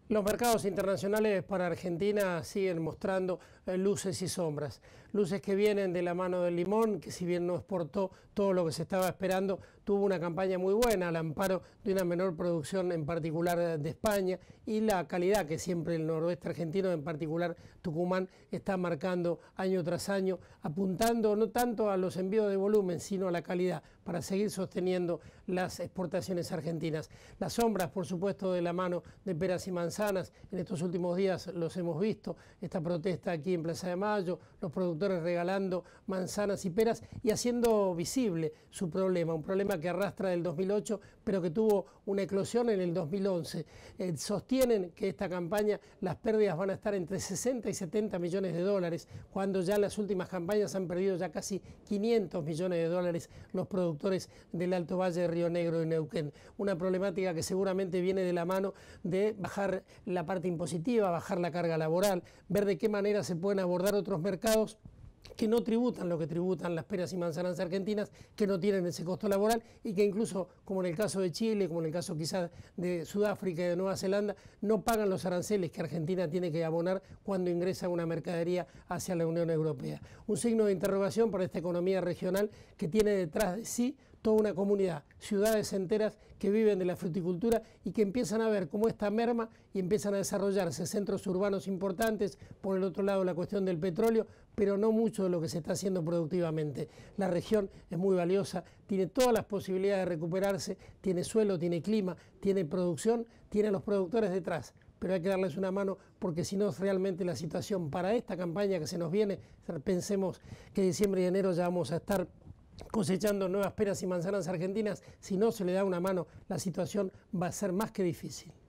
Los mercados internacionales para Argentina siguen mostrando luces y sombras. Luces que vienen de la mano del limón, que si bien no exportó todo lo que se estaba esperando, tuvo una campaña muy buena al amparo de una menor producción en particular de España y la calidad que siempre el noroeste argentino, en particular Tucumán, está marcando año tras año, apuntando no tanto a los envíos de volumen, sino a la calidad para seguir sosteniendo las exportaciones argentinas. Las sombras, por supuesto, de la mano de peras y manzanas. En estos últimos días los hemos visto, esta protesta aquí en Plaza de Mayo, los productores regalando manzanas y peras y haciendo visible su problema, un problema que arrastra del 2008, pero que tuvo una eclosión en el 2011. Sostienen que esta campaña las pérdidas van a estar entre 60 y 70 millones de dólares, cuando ya en las últimas campañas han perdido ya casi 500 millones de dólares los productores del Alto Valle de Río Negro y Neuquén. Una problemática que seguramente viene de la mano de bajar la parte impositiva, bajar la carga laboral, ver de qué manera se pueden abordar otros mercados que no tributan lo que tributan las peras y manzanas argentinas, que no tienen ese costo laboral y que incluso, como en el caso de Chile, como en el caso quizás de Sudáfrica y de Nueva Zelanda, no pagan los aranceles que Argentina tiene que abonar cuando ingresa una mercadería hacia la Unión Europea. Un signo de interrogación para esta economía regional que tiene detrás de sí toda una comunidad, ciudades enteras que viven de la fruticultura y que empiezan a ver cómo esta merma y empiezan a desarrollarse centros urbanos importantes, por el otro lado la cuestión del petróleo, pero no mucho de lo que se está haciendo productivamente. La región es muy valiosa, tiene todas las posibilidades de recuperarse, tiene suelo, tiene clima, tiene producción, tiene a los productores detrás. Pero hay que darles una mano porque si no realmente la situación para esta campaña que se nos viene, pensemos que diciembre y enero ya vamos a estar cosechando nuevas peras y manzanas argentinas, si no se le da una mano, la situación va a ser más que difícil.